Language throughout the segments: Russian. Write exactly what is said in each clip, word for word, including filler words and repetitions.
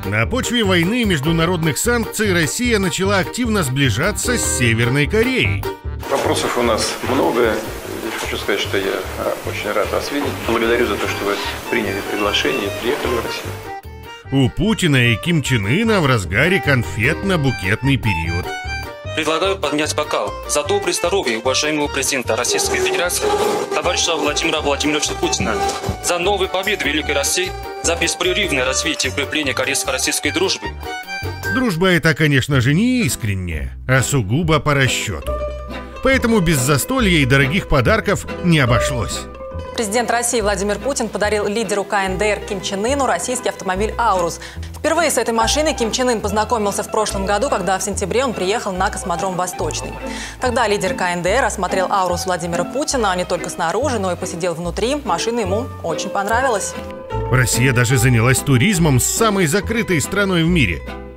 На почве войны и международных санкций Россия начала активно сближаться с Северной Кореей. Вопросов у нас много. Хочу сказать, что я очень рад вас видеть. Благодарю за то, что вы приняли приглашение и приехали в Россию. У Путина и Ким Чен Ына в разгаре конфетно-букетный период. Предлагаю поднять бокал за доброе здоровье уважаемого президента Российской Федерации, товарища Владимира Владимировича Путина, за новые победы Великой России, за беспрерывное развитие и укрепление корейско-российской дружбы. Дружба эта, конечно же, не искренняя, а сугубо по расчету. Поэтому без застолья и дорогих подарков не обошлось. Президент России Владимир Путин подарил лидеру ка эн дэ эр Ким Чен Ыну российский автомобиль «Аурус». Впервые с этой машиной Ким Чен Ын познакомился в прошлом году, когда в сентябре он приехал на космодром «Восточный». Тогда лидер ка эн дэ эр осмотрел «Аурус» Владимира Путина не только снаружи, но и посидел внутри. Машина ему очень понравилась. Россия даже занялась туризмом с самой закрытой страной в мире.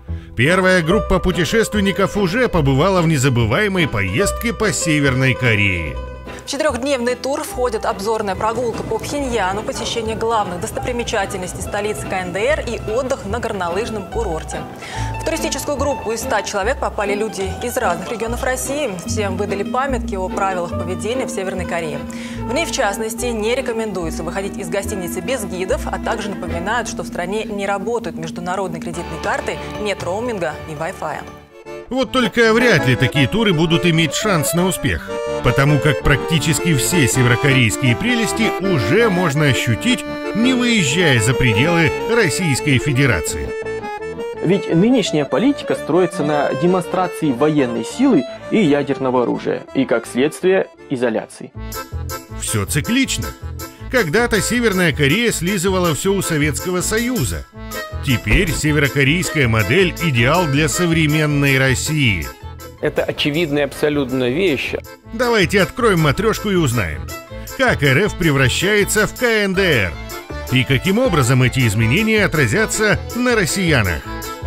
Первая группа путешественников уже побывала в незабываемой поездке по Северной Корее. В четырехдневный тур входит обзорная прогулка по Пхеньяну, посещение главных достопримечательностей столицы ка эн дэ эр и отдых на горнолыжном курорте. В туристическую группу из ста человек попали люди из разных регионов России. Всем выдали памятки о правилах поведения в Северной Корее. В ней, в частности, не рекомендуется выходить из гостиницы без гидов, а также напоминают, что в стране не работают международные кредитные карты, нет роуминга и Wi-Fi. Вот только вряд ли такие туры будут иметь шанс на успех, потому как практически все северокорейские прелести уже можно ощутить, не выезжая за пределы Российской Федерации. Ведь нынешняя политика строится на демонстрации военной силы и ядерного оружия, и, как следствие, изоляции. Все циклично. Когда-то Северная Корея слизывала все у Советского Союза. Теперь северокорейская модель – идеал для современной России. Это очевидная абсолютно вещь. Давайте откроем матрешку и узнаем, как эр эф превращается в ка эн дэ эр и каким образом эти изменения отразятся на россиянах.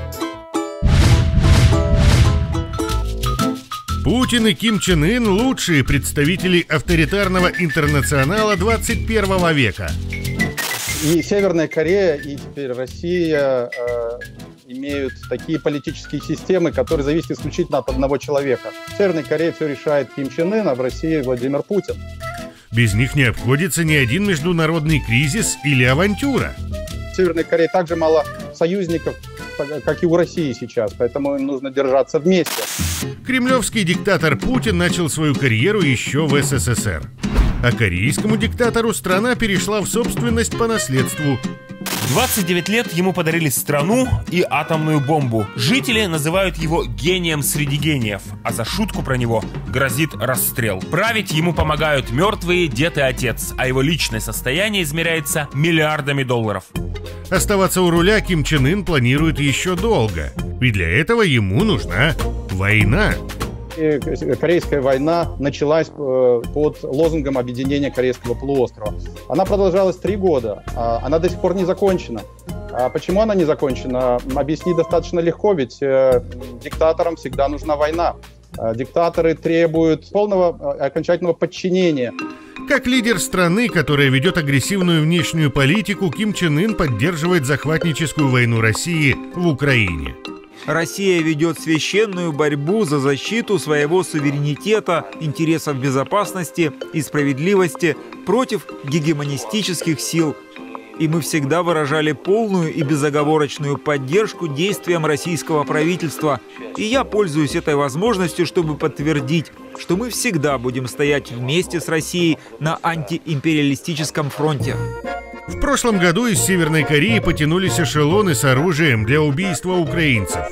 Путин и Ким Чен Ын – лучшие представители авторитарного интернационала двадцать первого века. И Северная Корея, и теперь Россия э, имеют такие политические системы, которые зависят исключительно от одного человека. В Северной Корее все решает Ким Чен Ын, а в России Владимир Путин. Без них не обходится ни один международный кризис или авантюра. В Северной Корее также мало союзников, как и у России сейчас, поэтому им нужно держаться вместе. Кремлевский диктатор Путин начал свою карьеру еще в эс эс эс эр. А корейскому диктатору страна перешла в собственность по наследству. В двадцать девять лет ему подарили страну и атомную бомбу. Жители называют его гением среди гениев, а за шутку про него грозит расстрел. Править ему помогают мертвые дед и отец, а его личное состояние измеряется миллиардами долларов. Оставаться у руля Ким Чен Ын планирует еще долго, и для этого ему нужна война. Корейская война началась под лозунгом объединения Корейского полуострова. Она продолжалась три года, она до сих пор не закончена. А почему она не закончена? Объяснить достаточно легко, ведь диктаторам всегда нужна война. Диктаторы требуют полного окончательного подчинения. Как лидер страны, которая ведет агрессивную внешнюю политику, Ким Чен Ын поддерживает захватническую войну России в Украине. Россия ведет священную борьбу за защиту своего суверенитета, интересов безопасности и справедливости против гегемонистических сил. И мы всегда выражали полную и безоговорочную поддержку действиям российского правительства. И я пользуюсь этой возможностью, чтобы подтвердить, что мы всегда будем стоять вместе с Россией на антиимпериалистическом фронте. В прошлом году из Северной Кореи потянулись эшелоны с оружием для убийства украинцев.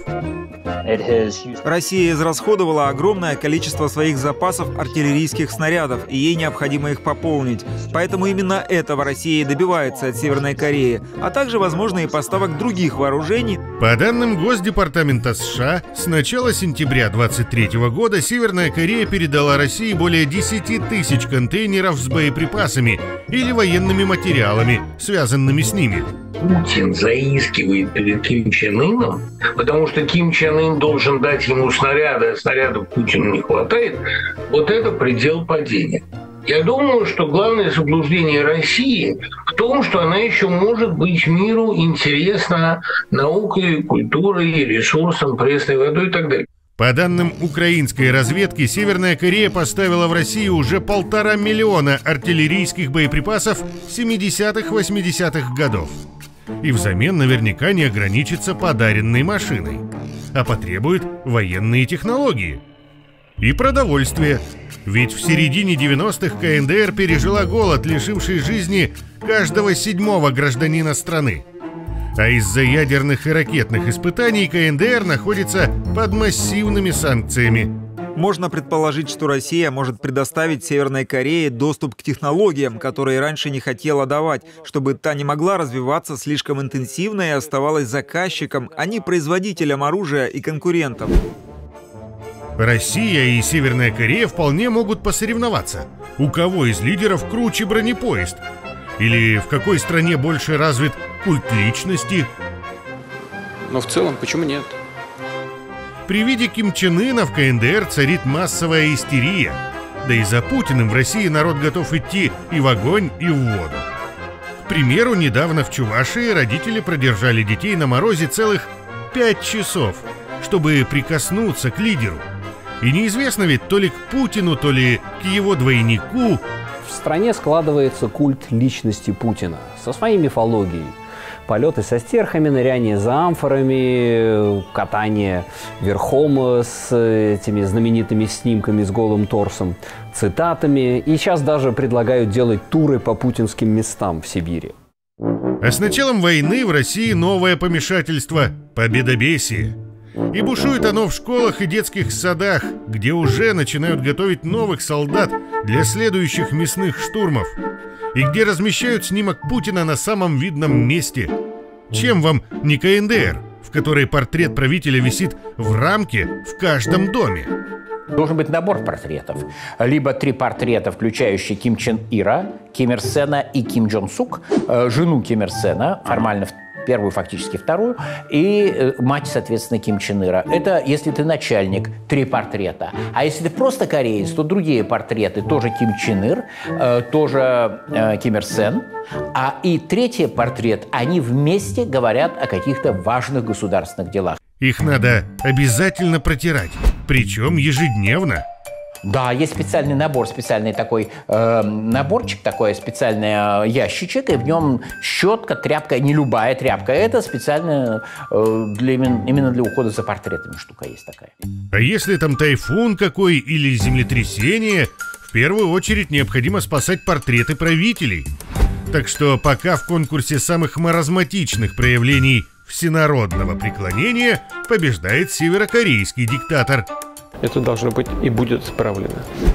Россия израсходовала огромное количество своих запасов артиллерийских снарядов, и ей необходимо их пополнить. Поэтому именно этого Россия и добивается от Северной Кореи, а также, возможно, и поставок других вооружений. По данным Госдепартамента США, с начала сентября две тысячи двадцать третьего года Северная Корея передала России более десяти тысяч контейнеров с боеприпасами или военными материалами, связанными с ними. Путин заискивает перед Ким Чен Ыном, потому что Ким Чен Ын должен дать ему снаряды, а снарядов Путину не хватает. Вот это предел падения. Я думаю, что главное заблуждение России в том, что она еще может быть миру интересна наукой, культурой, ресурсом, пресной водой и так далее. По данным украинской разведки, Северная Корея поставила в Россию уже полтора миллиона артиллерийских боеприпасов семидесятых-восьмидесятых годов. И взамен наверняка не ограничится подаренной машиной, а потребует военные технологии и продовольствие. Ведь в середине девяностых КНДР пережила голод, лишивший жизни каждого седьмого гражданина страны. А из-за ядерных и ракетных испытаний КНДР находится под массивными санкциями. Можно предположить, что Россия может предоставить Северной Корее доступ к технологиям, которые раньше не хотела давать, чтобы та не могла развиваться слишком интенсивно и оставалась заказчиком, а не производителем оружия и конкурентом. Россия и Северная Корея вполне могут посоревноваться. У кого из лидеров круче бронепоезд? Или в какой стране больше развит культ личности? Но в целом, почему нет? При виде Ким Чен Ына в КНДР царит массовая истерия. Да и за Путиным в России народ готов идти и в огонь, и в воду. К примеру, недавно в Чувашии родители продержали детей на морозе целых пять часов, чтобы прикоснуться к лидеру. И неизвестно ведь то ли к Путину, то ли к его двойнику. В стране складывается культ личности Путина со своей мифологией. Полеты со стерхами, ныряние за амфорами, катание верхом с этими знаменитыми снимками с голым торсом, цитатами. И сейчас даже предлагают делать туры по путинским местам в Сибири. А с началом войны в России новое помешательство – победобесие. И бушует оно в школах и детских садах, где уже начинают готовить новых солдат для следующих мясных штурмов. И где размещают снимок Путина на самом видном месте. Чем вам не КНДР, в которой портрет правителя висит в рамке в каждом доме? Должен быть набор портретов. Либо три портрета, включающие Ким Чен Ира, Ким Ир Сена и Ким Джон Сук, жену Ким Ир Сена, формально первую, фактически вторую, и мать, соответственно, Ким Чен Ира. Это если ты начальник, три портрета. А если ты просто кореец, то другие портреты, тоже Ким Чен Ир, тоже Ким Ир Сен. А и третий портрет, они вместе говорят о каких-то важных государственных делах. Их надо обязательно протирать, причем ежедневно. Да, есть специальный набор, специальный такой э, наборчик, такой специальный э, ящичек, и в нем щетка, тряпка, не любая тряпка, это специально э, для, именно для ухода за портретами штука есть такая. А если там тайфун какой или землетрясение, в первую очередь необходимо спасать портреты правителей. Так что пока в конкурсе самых маразматичных проявлений всенародного преклонения побеждает северокорейский диктатор. Это должно быть и будет исправлено.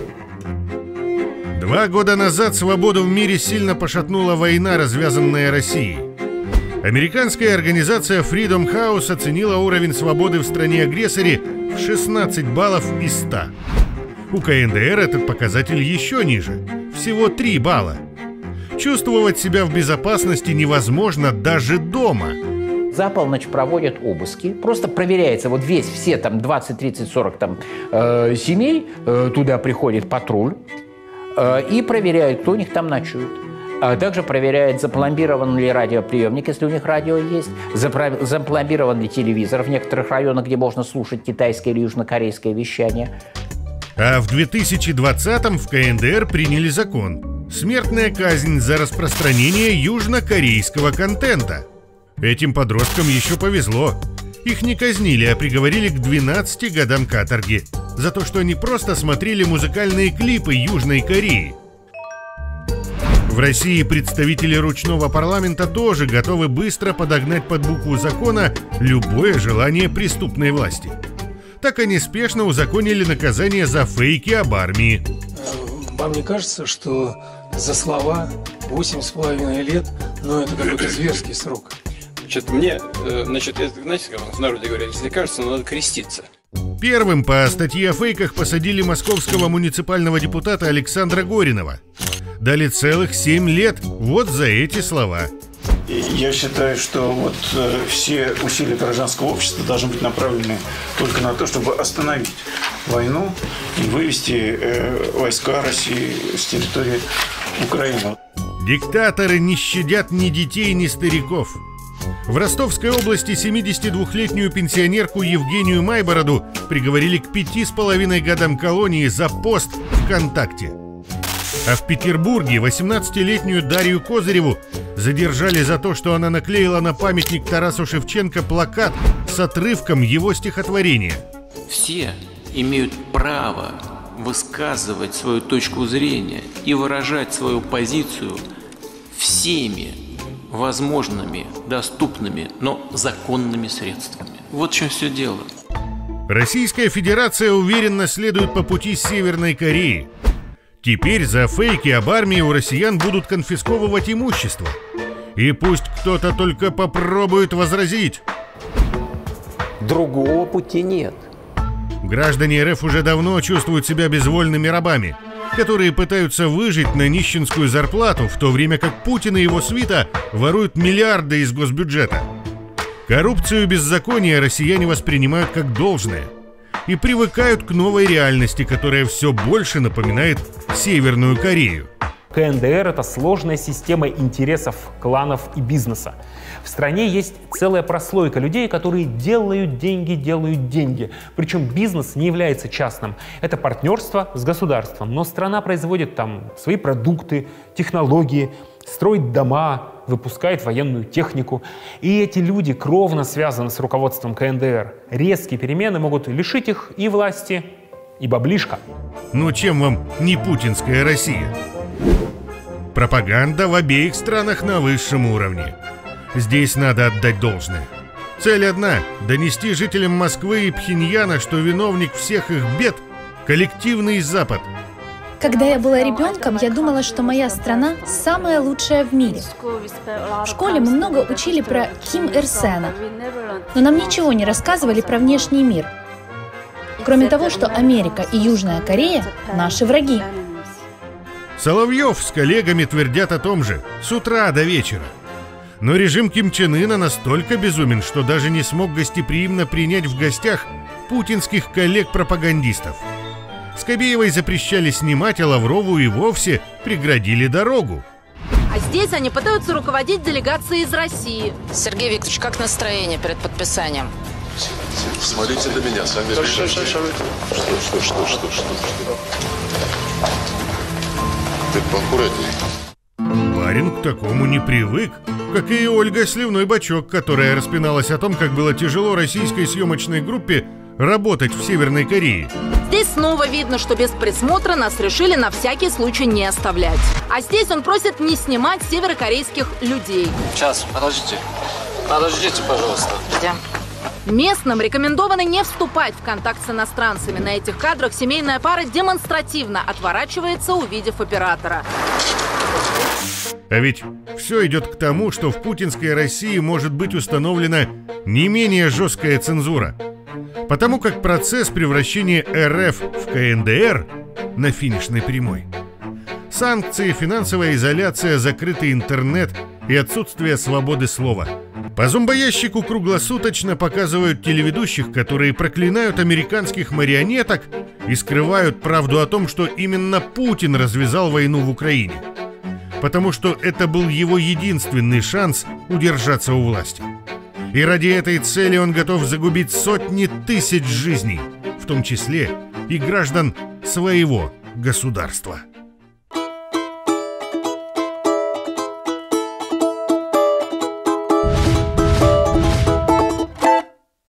Два года назад свободу в мире сильно пошатнула война, развязанная Россией. Американская организация Freedom House оценила уровень свободы в стране-агрессоре в шестнадцать баллов из ста. У КНДР этот показатель еще ниже, всего три балла. Чувствовать себя в безопасности невозможно даже дома. За полночь проводят обыски, просто проверяется, вот весь, все там двадцать, тридцать, сорок там э, семей, э, туда приходит патруль э, и проверяют, кто у них там ночует. А также проверяют, запломбирован ли радиоприемник, если у них радио есть, запломбирован ли телевизор в некоторых районах, где можно слушать китайское или южнокорейское вещание. А в две тысячи двадцатом в КНДР приняли закон – смертная казнь за распространение южнокорейского контента. Этим подросткам еще повезло. Их не казнили, а приговорили к двенадцати годам каторги за то, что они просто смотрели музыкальные клипы Южной Кореи. В России представители ручного парламента тоже готовы быстро подогнать под букву закона любое желание преступной власти. Так они спешно узаконили наказание за фейки об армии. Вам не кажется, что за слова восемь с половиной лет, ну это какой-то зверский срок? Значит, мне, значит, это, знаете, как в народе говорят, если кажется, надо креститься. Первым по статье о фейках посадили московского муниципального депутата Александра Горинова. Дали целых семь лет вот за эти слова. И Я считаю, что вот э, все усилия гражданского общества должны быть направлены только на то, чтобы остановить войну и вывести э, войска России с территории Украины. Диктаторы не щадят ни детей, ни стариков. В Ростовской области семидесятидвухлетнюю пенсионерку Евгению Майбороду приговорили к пяти с половиной годам колонии за пост ВКонтакте. А в Петербурге восемнадцатилетнюю Дарью Козыреву задержали за то, что она наклеила на памятник Тарасу Шевченко плакат с отрывком его стихотворения. Все имеют право высказывать свою точку зрения и выражать свою позицию всеми возможными, доступными, но законными средствами. Вот в чем все дело. Российская Федерация уверенно следует по пути Северной Кореи. Теперь за фейки об армии у россиян будут конфисковывать имущество. И пусть кто-то только попробует возразить. Другого пути нет. Граждане РФ уже давно чувствуют себя безвольными рабами, которые пытаются выжить на нищенскую зарплату, в то время как Путин и его свита воруют миллиарды из госбюджета. Коррупцию и беззаконие россияне воспринимают как должное и привыкают к новой реальности, которая все больше напоминает Северную Корею. КНДР – это сложная система интересов, кланов и бизнеса. В стране есть целая прослойка людей, которые делают деньги, делают деньги. Причем бизнес не является частным. Это партнерство с государством. Но страна производит там свои продукты, технологии, строит дома, выпускает военную технику. И эти люди кровно связаны с руководством КНДР. Резкие перемены могут лишить их и власти, и баблишка. Ну чем вам не путинская Россия? Пропаганда в обеих странах на высшем уровне. Здесь надо отдать должное. Цель одна – донести жителям Москвы и Пхеньяна, что виновник всех их бед – коллективный Запад. Когда я была ребенком, я думала, что моя страна самая лучшая в мире. В школе мы много учили про Ким Ир Сена, но нам ничего не рассказывали про внешний мир. Кроме того, что Америка и Южная Корея – наши враги. Соловьев с коллегами твердят о том же с утра до вечера. Но режим Ким Чен Ына настолько безумен, что даже не смог гостеприимно принять в гостях путинских коллег-пропагандистов. Скобеевой запрещали снимать, а Лаврову и вовсе преградили дорогу. А здесь они пытаются руководить делегацией из России. Сергей Викторович, как настроение перед подписанием? Смотрите на меня, сами решайте. Что, что, что, что, что, что? Ты поаккуратней. Барин к такому не привык, как и Ольга Сливной-Бачок, которая распиналась о том, как было тяжело российской съемочной группе работать в Северной Корее. Здесь снова видно, что без присмотра нас решили на всякий случай не оставлять. А здесь он просит не снимать северокорейских людей. Сейчас, подождите. Подождите, пожалуйста. Где? Местным рекомендовано не вступать в контакт с иностранцами. На этих кадрах семейная пара демонстративно отворачивается, увидев оператора. А ведь все идет к тому, что в путинской России может быть установлена не менее жесткая цензура. Потому как процесс превращения РФ в КНДР на финишной прямой. Санкции, финансовая изоляция, закрытый интернет и отсутствие свободы слова. По зомбоящику круглосуточно показывают телеведущих, которые проклинают американских марионеток и скрывают правду о том, что именно Путин развязал войну в Украине. Потому что это был его единственный шанс удержаться у власти. И ради этой цели он готов загубить сотни тысяч жизней, в том числе и граждан своего государства.